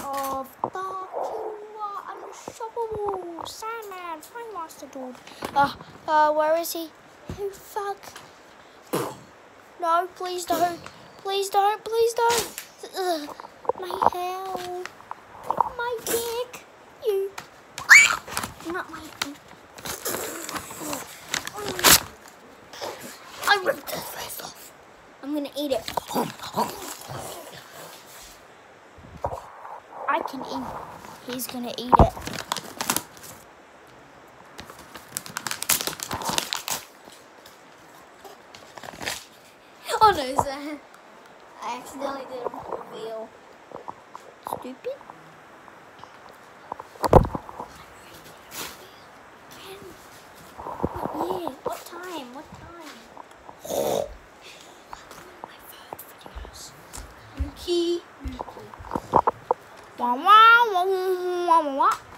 of the killer unstoppable Sandman Time Master Dude. Where is he? Oh fuck. No, please don't. Please don't. Please don't. Ugh. My hair. My dick. You. Not my dick. I ripped his face off. I'm gonna eat it. I can eat. He's gonna eat it. Oh no, sir. I accidentally did a reveal. Stupid. Yeah, what time? What time? My videos. Mookie. Wah wah wah wah wah wah.